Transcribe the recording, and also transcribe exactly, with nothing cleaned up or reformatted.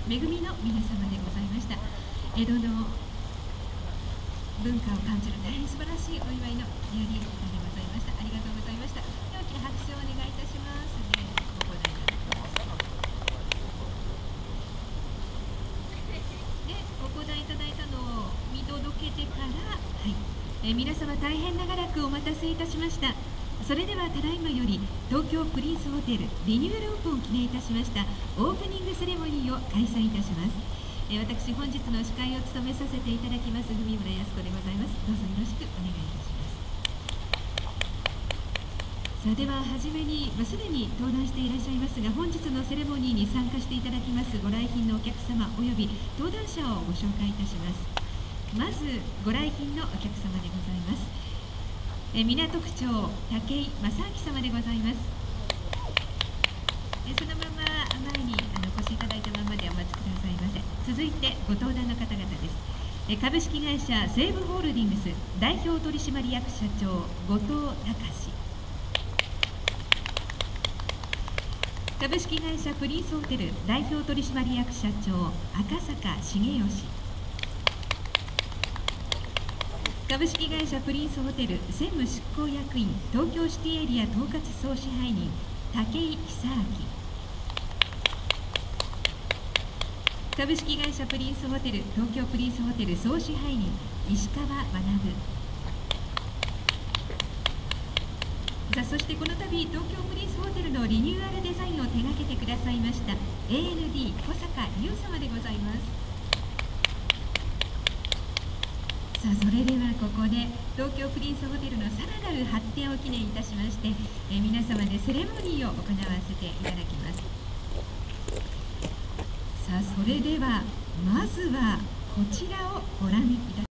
恵みの皆様でございました。江戸の文化を感じる大変素晴らしいお祝いのやり歌でございました。ありがとうございました。では大きな拍手をお願いいたします。で、お答えでお答えいただいたのを見届けてから、はい、えー、皆様大変長らくお待たせいたしました。それではただいまより東京プリンスホテルリニューアルオープンを記念いたしましたオープニングセレモニーを開催いたします。えー、私本日の司会を務めさせていただきます文村康子でございます。どうぞよろしくお願いいたします。さあでは初めに、まあ、すでに登壇していらっしゃいますが、本日のセレモニーに参加していただきますご来賓のお客様および登壇者をご紹介いたします。まずご来賓のお客様でございます。え港区長武井正明様でございます。えそのまま前にあのお越しいただいたままでお待ちくださいませ。続いてご登壇の方々です。え株式会社西武ホールディングス代表取締役社長後藤隆。株式会社プリンスホテル代表取締役社長赤坂重義。株式会社プリンスホテル専務執行役員東京シティエリア統括総支配人武井久明。株式会社プリンスホテル東京プリンスホテル総支配人石川学。さあそしてこの度東京プリンスホテルのリニューアルデザインを手掛けてくださいました エーエヌディー 小坂優様でございます。さあそれではここで東京プリンスホテルのさらなる発展を記念いたしまして、え皆様でセレモニーを行わせていただきます。さあそれではまずはこちらをご覧いただきます。